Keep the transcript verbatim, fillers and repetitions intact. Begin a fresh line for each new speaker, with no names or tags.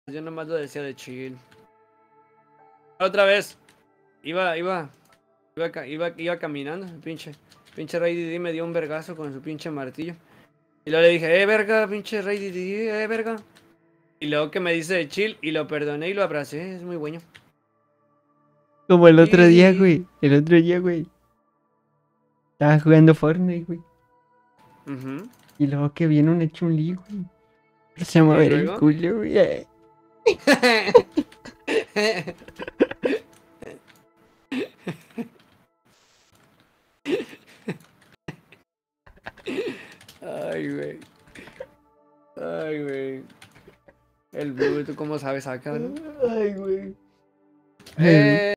Yo nomás lo decía de chill. Otra vez. Iba, iba. Iba, ca- iba, iba caminando. El pinche. Pinche Rey Didi me dio un vergazo con su pinche martillo. Y luego le dije, eh, verga, pinche Rey Didi, eh, verga. Y luego que me dice de chill y lo perdoné y lo abracé. Es muy bueno.
Como el otro día,
Y...
güey. El otro día, güey. Estaba jugando Fortnite, güey.
Ujú.
Y luego que viene una chun-li, güey. Se llama
Y
ver el
luego.
culo, güey. eh.
Ay, güey. Ay, güey. El Blue, ¿tú cómo sabes acá, no?
Ay, güey.
Eh.